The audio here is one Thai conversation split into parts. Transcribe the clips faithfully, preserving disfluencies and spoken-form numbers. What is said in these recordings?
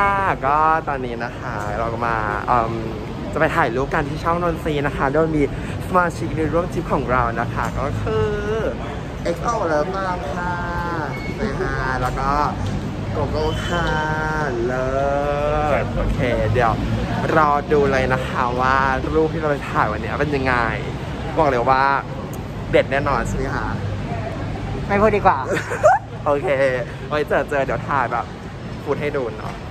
ก็ตอนนี้นะคะเราก็มาจะไปถ่ายรูปกันที่ช่องนนทรีนะคะโดยมีสมาชิกในร่วมทริปของเรานะคะก็คือ เอ็กซ์ โอ เลิฟมากค่ะเซฮาแล้วก็โกโก้ค่ะเลิศโอเคเดี๋ยวรอดูเลยนะคะว่ารูปที่เราไปถ่ายวันนี้เป็นยังไงบอกเลยว่าเด็ดแน่นอนใช่ไหมคะไม่พูดดีกว่าโอเคไว้เจอเจอเดี๋ยวถ่ายแบบพูดให้ดูเนาะ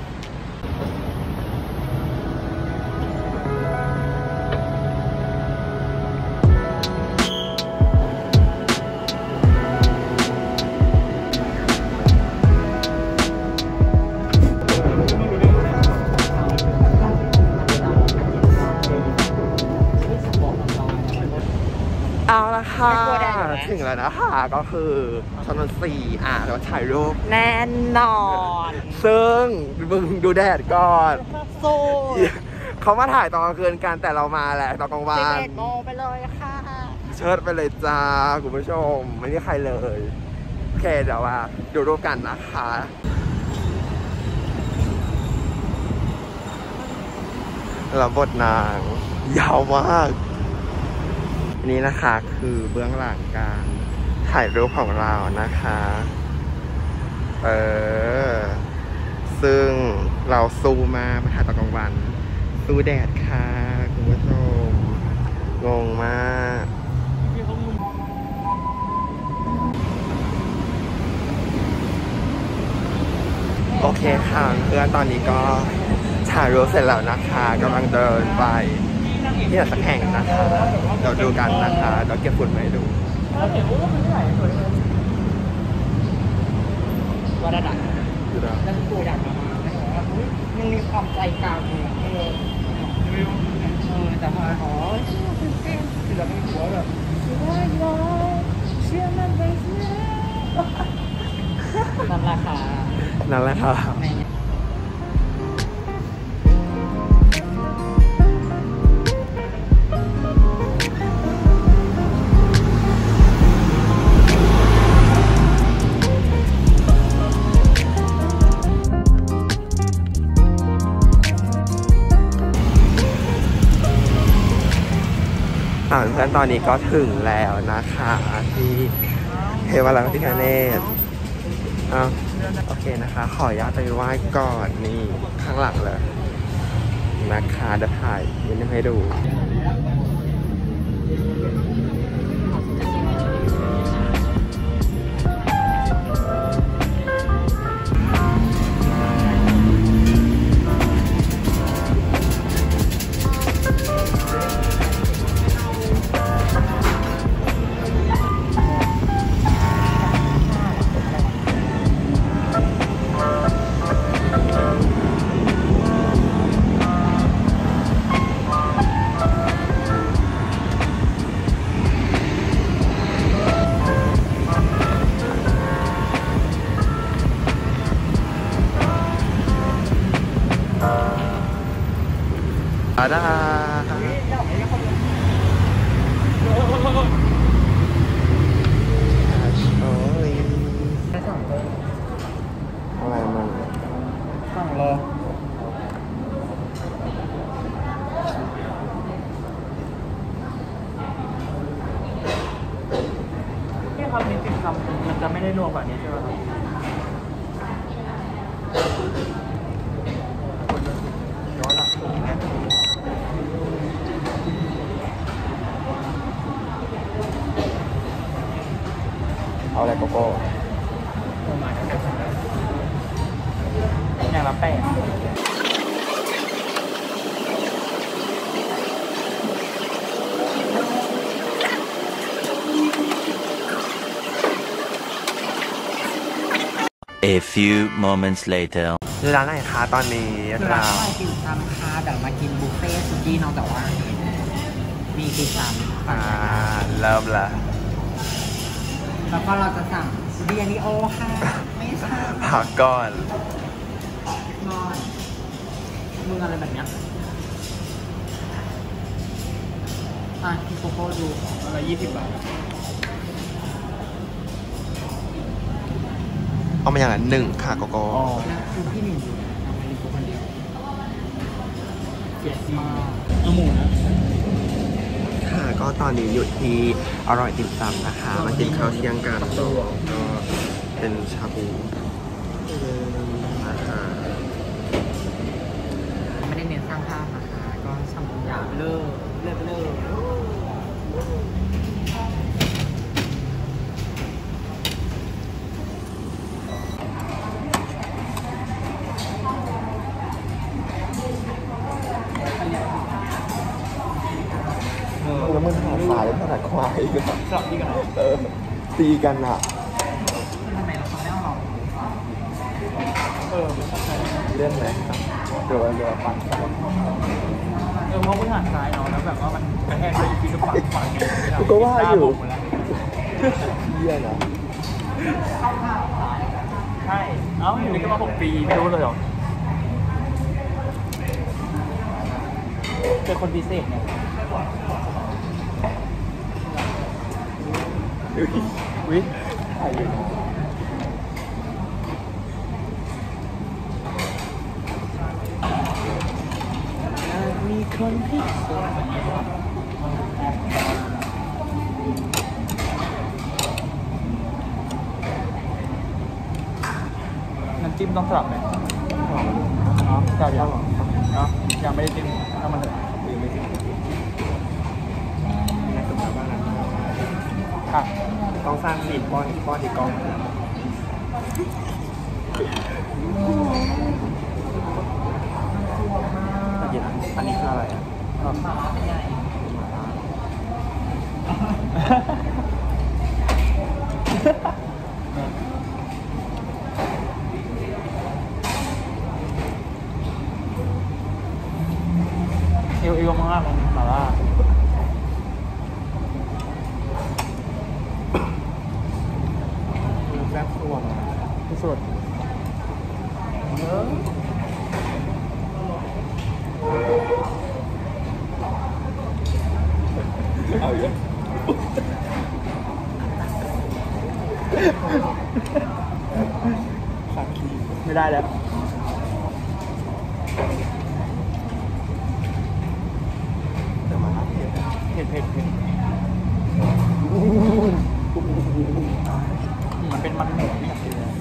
เอาละค่ะถึงแล้วนะคะก็คือถนนสี่อ่ะเราถ่ายรูปแน่นอนซึ่งมึงดูแดดก่อนสู้เขามาถ่ายตอนกลางคืนกันแต่เรามาแหละตอนกลางวันสิบเอ็ดโมงไปเลยค่ะเชิดไปเลยจ้าคุณผู้ชมไม่มีใครเลยโอเคเดี๋ยวว่าดูรูปกันนะคะแล้วบทนางยาวมากนี่นะคะคือเบื้องหลังการถ่ายรูปของเรานะคะเออซึ่งเราสู้มามาถ่ายตอนกลางวันสู้แดดค่ะคุณผู้ชมงงมากโอเคค่ะเพื่อนตอนนี้ก็ถ่ายรูปเสร็จแล้วนะคะกำลังเดินไปที่สักแห่งนะคะเดี๋ยวดูกันนะคะเดี๋ยวเก็บฝุ่นไว้ดูว่าระดับนั่นตัวดับมายังมีความใจกลางอยู่เออเออแต่พออ๋อคือเราไม่กลัวแบบเชื่อมันไปเชื่อนั่นแหละค่ะนั่นแหละค่ะเพื่อนตอนนี้ก็ถึงแล้วนะคะที่เทวราชพิฆเนศอ้าวโอเคนะคะขออนุญาตไปไหว้ก่อนนี่ข้างหลังเลยนะคะเดี๋ยวถ่ายนิดนึงให้ดูอาดาอะไรมันสั่งรอที่คำนี้ติดคำมันจะไม่ได้นัวแบบนี้ใช่ไหมครับย้อนหลังตรงนี้เอาอะไรโกโก้ประมาณนั้นอย่างละแป้ง A few moments later ร้านไหนคะตอนนี้ร้านอะไรกินซ้ำค่ะเดี๋ยวมากินบุฟเฟ่ต์สุกี้น้องแต่ว่ามีกินซ้ำอ่าเริ่มละแล้วก็เราจะสั่งเบียริโอค่ะไม่ใช่ผักก่อนนอนมืออะไรแบบเนี้ยอ่ะพี่โกโก้ดูอะไรยี่สิบบาทเอามาอย่างละหนึ่งค่ะโกโก้อ๋อคือพี่หนึ่งอยู่ทำไมลิโก้คนเดียวเยสมากเอาหมูนะค่ะก็ตอนนี้อยู่ที่อร่อยติ่มซำนะคะ มากินข้าวเที่ยงกันก็เป็นชาบูนะคะไม่ได้เน้นสร้างภาพนะคะ ก็ทำทุกอย่างเลิกเลิกเลิกแล้วมันหาสายแล้วมันหาควายกันกลับที่กันเออตีกันอ่ะทำไมเราทำไม่เอาหรอเออไม่ใช่เล่นไหมครับเดี๋ยวเดี๋ยวปัดกันเออเพราะพื้นฐานซ้ายเนาะแล้วแบบว่ามันกระแทกไปอีกทีก็ปัดปัดกูก็ว่าอยู่เยี่ยนะใช่เอ้าอยู่นี่ก็มาหกปีไม่รู้เลยหรอเจอคนพิเศษเนี่ยวิถ่ายอยู่มีคนพิเศษน้ำจิ้มต้องสลับไหมอ๋อสลับยังเนาะยังไม่ได้จิ้มเอามาเถอะยังไม่ถึงในสถาบันค่ะต้องสร้างซีนป้อนป้อนอีกกล้องอันนี้คืออะไรอ่ะหมาใหญ่เอวเอวมากมันหมาล่าแซ่บตัวนะที่สุดเออเอาเยอะสักทีไม่ได้แล้วแต่มาเผ็ดเผ็ดเผ็ดเผ็ดมันเป็นมันหมูที่อยากกินเลย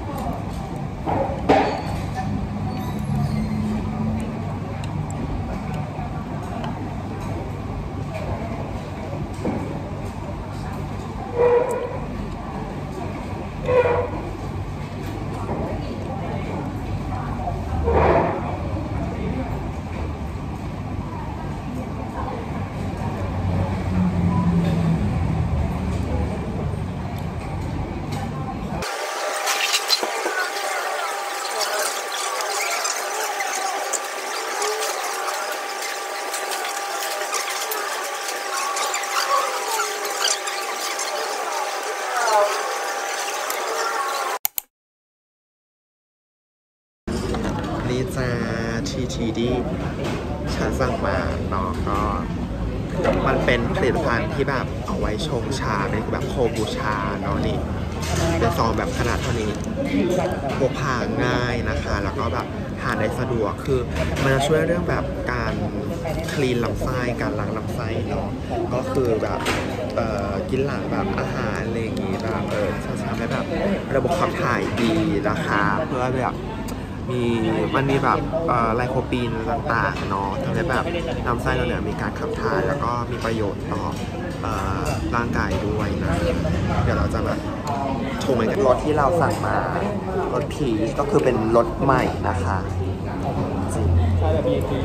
นี่จะทีทีดีฉันสั่งมาเนาะก็มันเป็นผลิตภัณฑ์ที่แบบเอาไว้ชงชาเป็นแบบโคบูชาเนาะนี่เป็นซองแบบขนาดเท่านี้พกพาง่ายนะคะ แล้วก็แบบทานได้สะดวกคือมันจะช่วยเรื่องแบบการคลีนลำไส้การล้างลำไส้เนาะก็คือแบบเอ่อกินหลังแบบอาหารอะไรอย่างงี้แบบเออจะทำให้แบบระบบขับถ่ายดีนะคะเพื่อแบบมีมันมีแบบไลโคปีนต่างๆเนาะทำให้แบบลำไส้เราเนี่ยมีการขับถ่ายแล้วก็มีประโยชน์ต่อร่างกายด้วยนะเดี๋ยวเราจะแบบชมกันรถที่เราสั่งมารถพีชก็คือเป็นรถใหม่นะคะใช่แบบ บี เอ ที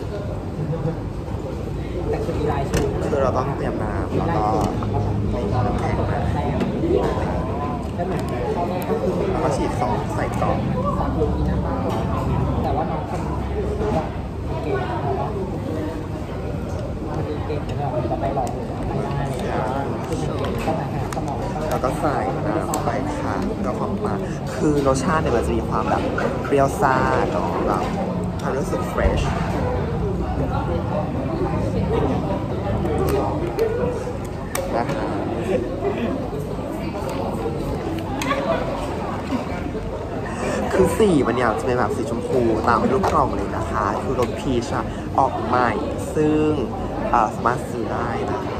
แต่คือมีลายชูคือเราต้องเตรียมน้ำแล้วก็น้ำแข็งมาแล้วก็ฉีดซองใส่กล่องแต่ว่าน้องคนแบบเก่งมันเก่งแต่เราจะไปหลอกคือมันเก่งเข้ามาหาสมองแล้วก็ใส่น้ำไปค่ะแล้วของมาคือรสชาติเนี่ยมันจะมีความแบบเปรี้ยวซ่าเนาะแบบความรู้สึกเฟรชนะคะคือสีมันเนี่ยจะเป็นแบบสีชมพูตามรูปกล่องเลยนะคะคือรสพีชอะออกใหม่ซึ่งสามารถซื้อได้นะคะ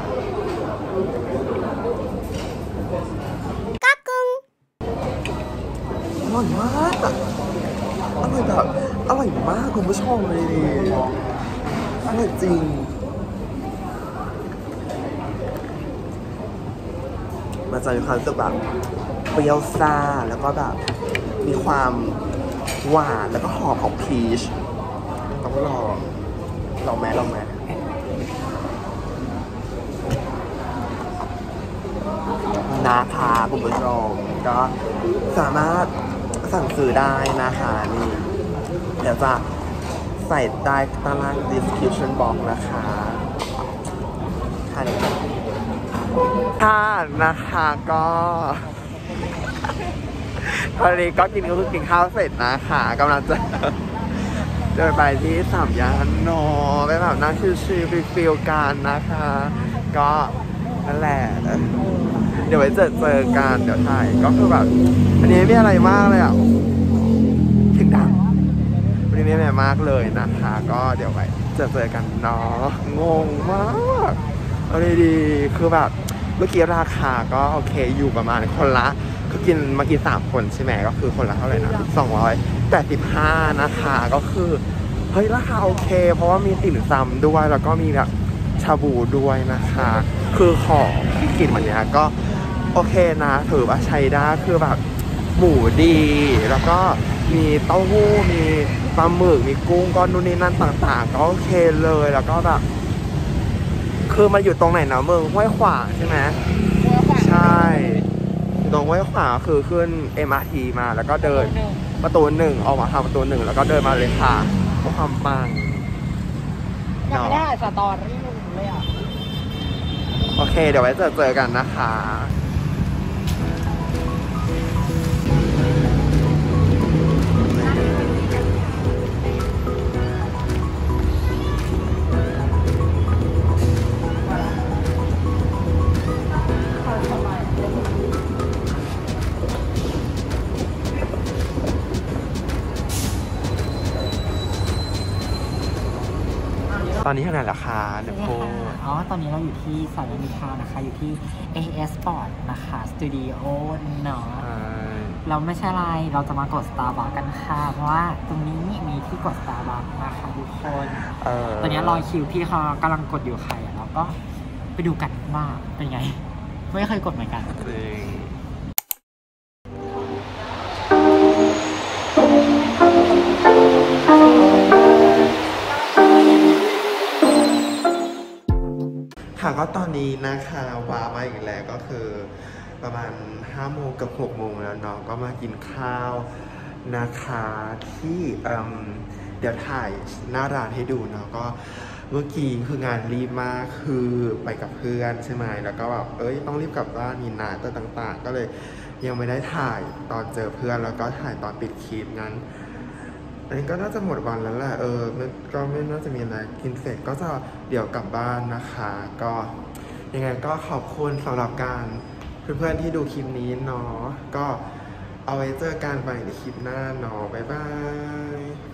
อร่อยมากอะอร่อยแบบอร่อยมากคุณผู้ชมเลยดิอร่อยจริงมันจะมีความรู้สึกแบบเปรี้ยวซ่าแล้วก็แบบมีความหวานแล้วก็หอมของพีชต้องลองลองไหมลองไหมนะคะคุณผู้ชมก็สามารถสั่งซื้อได้นะคะนี่เดี๋ยวจะใส่ได้ตาราง description box นะคะค่ะค่ะนะคะก็ตอนนี้ก็กินก็คือกินข้าวเสร็จนะคะกำลังจะเดินไปที่สามย่านนอไปแบบนั่งชิลๆฟิลๆกันนะคะก็นั่นแหละเดี๋ยวไปเจอเจอกันเดี๋ยวถ่ายก็คือแบบอันนี้ไม่มีอะไรมากเลยอ่ะถึงดังวันนี้ไม่มีอะไรมากเลยนะคะก็เดี๋ยวไปเจอเจอกันเนาะงงมากเอาดีๆคือแบบเมื่อกี้ราคาก็โอเคอยู่ประมาณคนละก็กินมากินสามคนใช่ไหมก็คือคนละเท่าไหร่นะสองร้อยแปดสิบห้านะคะก็คือเฮ้ยราคาโอเคเพราะว่ามีติ่มซำด้วยแล้วก็มีแบบชาบูด้วยนะคะคือของที่กินวันนี้ก็โอเคนะถือว่าใช้ได้คือแบบหมูดีแล้วก็มีเต้าหู้มีปลาหมึกมีกุ้งก้อนนู่นนี่นั่นต่างๆก็โอเคเลยแล้วก็แบบคือมาอยู่ตรงไหนนะเมืองห้วยขวางใช่ไหมใช่ตรงห้วยขวางคือขึ้น เอ็ม อาร์ ที มาแล้วก็เดินประตูหนึ่งออกมาทางประตูหนึ่งแล้วก็เดินมาเลยค่ะเพราะความปังยังไม่ได้สตอรี่ลุงเลยอ่ะโอเคเดี๋ยวไว้เจอเจอกันนะคะตอนนี้เท่าไหร่ราคาเดี๋ยวโพอ๋อตอนนี้เราอยู่ที่สายมิทานะคะอยู่ที่ เอ เอส Sport นะคะสตูดิโอเนาะเราไม่ใช่อะไรเราจะมากด Starbucks กันค่ะเพราะว่าตรงนี้มีที่กด Starbucks นะคะทุกคนตอนนี้รอคิวพี่เขากำลังกดอยู่ใครแล้วก็ไปดูกันว่าเป็นไงไม่เคยกดเหมือนกันค่ะก็ตอนนี้นะคะว้ามาอีกแล้วก็คือประมาณห้าโมงกับหกโมงแล้วเนาะก็มากินข้าวนะคะที่เอ่อเดี๋ยวถ่ายหน้าร้านให้ดูเนาะก็เมื่อกี้คืองานรีบมากคือไปกับเพื่อนใช่ไหมแล้วก็แบบเอ้ยต้องรีบกลับบ้านมีนัดต่างๆก็เลยยังไม่ได้ถ่ายตอนเจอเพื่อนแล้วก็ถ่ายตอนปิดคลิปงั้นอันนี้ก็น่าจะหมดวันแล้วแหละเออก็ไม่น่าจะมีอะไรกินเสร็จก็จะเดี๋ยวกลับบ้านนะคะก็ยังไงก็ขอบคุณสำหรับการเพื่อนๆที่ดูคลิปนี้เนาะก็เอาไว้เจอกันใหม่ในคลิปหน้าเนาะบ๊ายบาย